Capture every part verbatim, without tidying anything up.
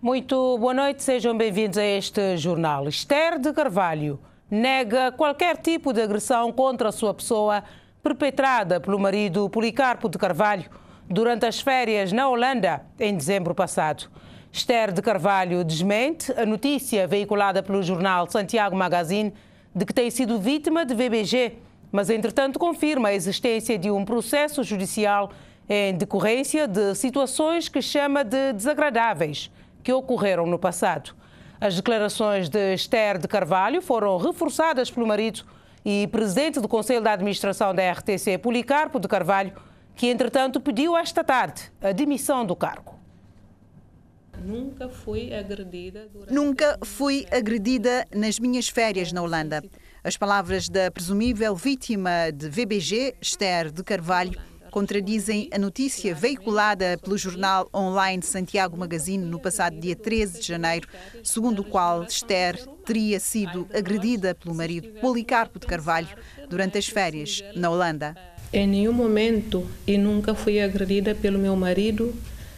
Muito boa noite, sejam bem-vindos a este jornal. Esther de Carvalho nega qualquer tipo de agressão contra a sua pessoa perpetrada pelo marido Policarpo de Carvalho durante as férias na Holanda em dezembro passado. Esther de Carvalho desmente a notícia veiculada pelo jornal Santiago Magazine de que tem sido vítima de V B G, mas entretanto confirma a existência de um processo judicial em decorrência de situações que chama de desagradáveis que ocorreram no passado. As declarações de Esther de Carvalho foram reforçadas pelo marido e presidente do Conselho de Administração da R T C, Policarpo de Carvalho, que entretanto pediu esta tarde a demissão do cargo. Nunca fui agredida. Durante... Nunca fui agredida nas minhas férias na Holanda. As palavras da presumível vítima de V B G, Esther de Carvalho, contradizem a notícia veiculada pelo jornal online Santiago Magazine no passado dia treze de janeiro, segundo o qual Esther teria sido agredida pelo marido Policarpo de Carvalho durante as férias na Holanda. Em nenhum momento e nunca fui agredida pelo meu marido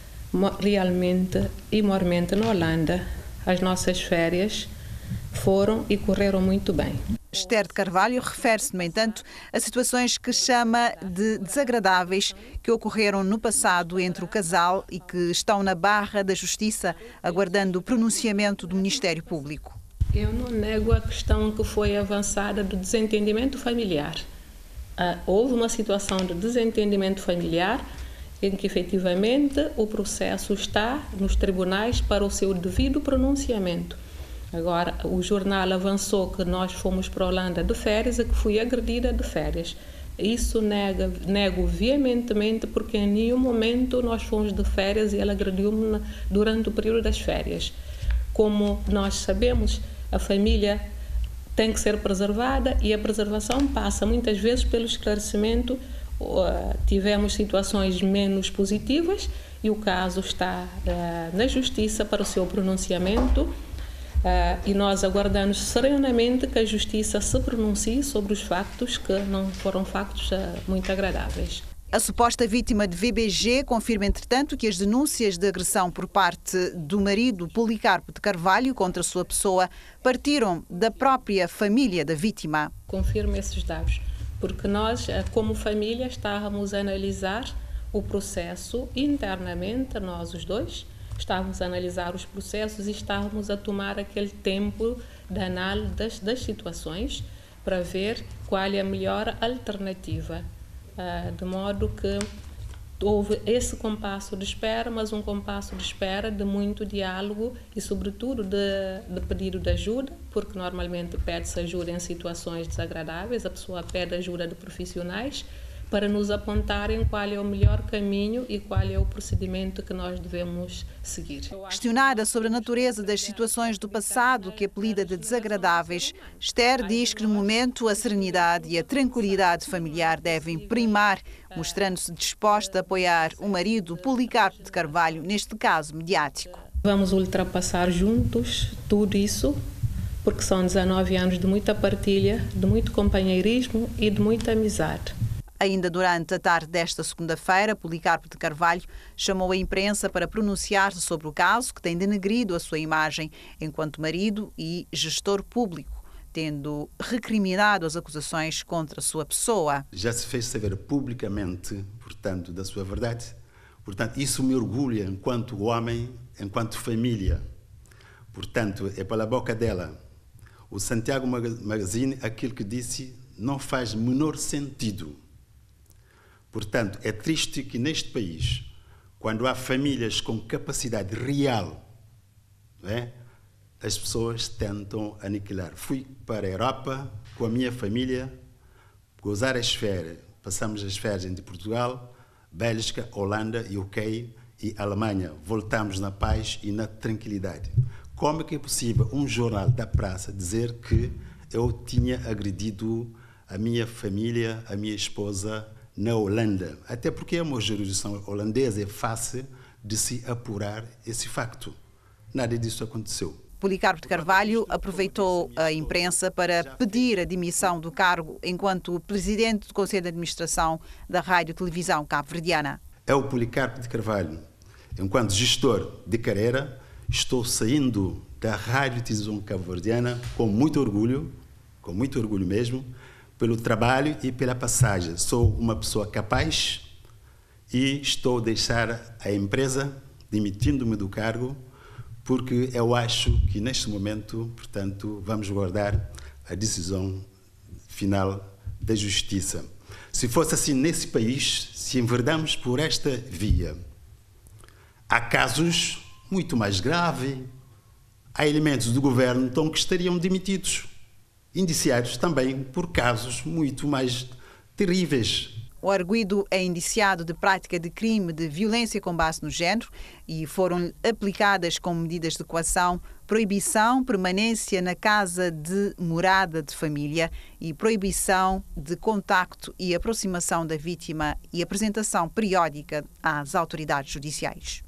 realmente e moralmente na Holanda. As nossas férias foram e correram muito bem. Esther de Carvalho refere-se, no entanto, a situações que chama de desagradáveis que ocorreram no passado entre o casal e que estão na barra da Justiça, aguardando o pronunciamento do Ministério Público. Eu não nego a questão que foi avançada do desentendimento familiar. Uh, houve uma situação de desentendimento familiar em que, efetivamente, o processo está nos tribunais para o seu devido pronunciamento. Agora, o jornal avançou que nós fomos para a Holanda de férias e que fui agredida de férias. Isso nega, nego veementemente, porque em nenhum momento nós fomos de férias e ela agrediu-me durante o período das férias. Como nós sabemos, a família tem que ser preservada e a preservação passa muitas vezes pelo esclarecimento. Uh, tivemos situações menos positivas e o caso está uh, na Justiça para o seu pronunciamento. Uh, e nós aguardamos serenamente que a Justiça se pronuncie sobre os factos que não foram factos uh, muito agradáveis. A suposta vítima de V B G confirma, entretanto, que as denúncias de agressão por parte do marido Policarpo de Carvalho contra a sua pessoa partiram da própria família da vítima. Confirmo esses dados, porque nós, como família, estávamos a analisar o processo internamente, nós os dois, estávamos a analisar os processos e estávamos a tomar aquele tempo de análise das, das situações para ver qual é a melhor alternativa. Uh, de modo que houve esse compasso de espera, mas um compasso de espera de muito diálogo e, sobretudo, de, de pedido de ajuda, porque normalmente pede-se ajuda em situações desagradáveis, a pessoa pede ajuda de profissionais para nos apontarem qual é o melhor caminho e qual é o procedimento que nós devemos seguir. Questionada sobre a natureza das situações do passado que apelida de desagradáveis, Esther diz que no momento a serenidade e a tranquilidade familiar devem primar, mostrando-se disposta a apoiar o marido Policarpo de Carvalho neste caso mediático. Vamos ultrapassar juntos tudo isso, porque são dezanove anos de muita partilha, de muito companheirismo e de muita amizade. Ainda durante a tarde desta segunda-feira, Policarpo de Carvalho chamou a imprensa para pronunciar-se sobre o caso que tem denegrido a sua imagem enquanto marido e gestor público, tendo recriminado as acusações contra a sua pessoa. Já se fez saber publicamente, portanto, da sua verdade. Portanto, isso me orgulha enquanto homem, enquanto família. Portanto, é pela boca dela. O Santiago Magazine, aquilo que disse, não faz menor sentido. Portanto, é triste que neste país, quando há famílias com capacidade real, não é, as pessoas tentam aniquilar. Fui para a Europa com a minha família, gozar as férias. Passamos as férias entre Portugal, Bélgica, Holanda, U K e Alemanha. Voltamos na paz e na tranquilidade. Como é que é possível um jornal da praça dizer que eu tinha agredido a minha família, a minha esposa, na Holanda? Até porque é uma jurisdição holandesa, é fácil de se apurar esse facto. Nada disso aconteceu. Policarpo de Carvalho aproveitou a imprensa para pedir a demissão do cargo enquanto presidente do Conselho de Administração da Rádio e Televisão Cabo-Verdiana. É o Policarpo de Carvalho, enquanto gestor de carreira, estou saindo da Rádio Televisão Cabo-Verdiana com muito orgulho, com muito orgulho mesmo, pelo trabalho e pela passagem. Sou uma pessoa capaz e estou a deixar a empresa, demitindo-me do cargo, porque eu acho que neste momento, portanto, vamos guardar a decisão final da Justiça. Se fosse assim nesse país, se enverdamos por esta via, há casos muito mais graves, há elementos do governo então, que estariam demitidos, indiciados também por casos muito mais terríveis. O arguido é indiciado de prática de crime de violência com base no género e foram aplicadas como medidas de coação proibição, permanência na casa de morada de família e proibição de contacto e aproximação da vítima e apresentação periódica às autoridades judiciais.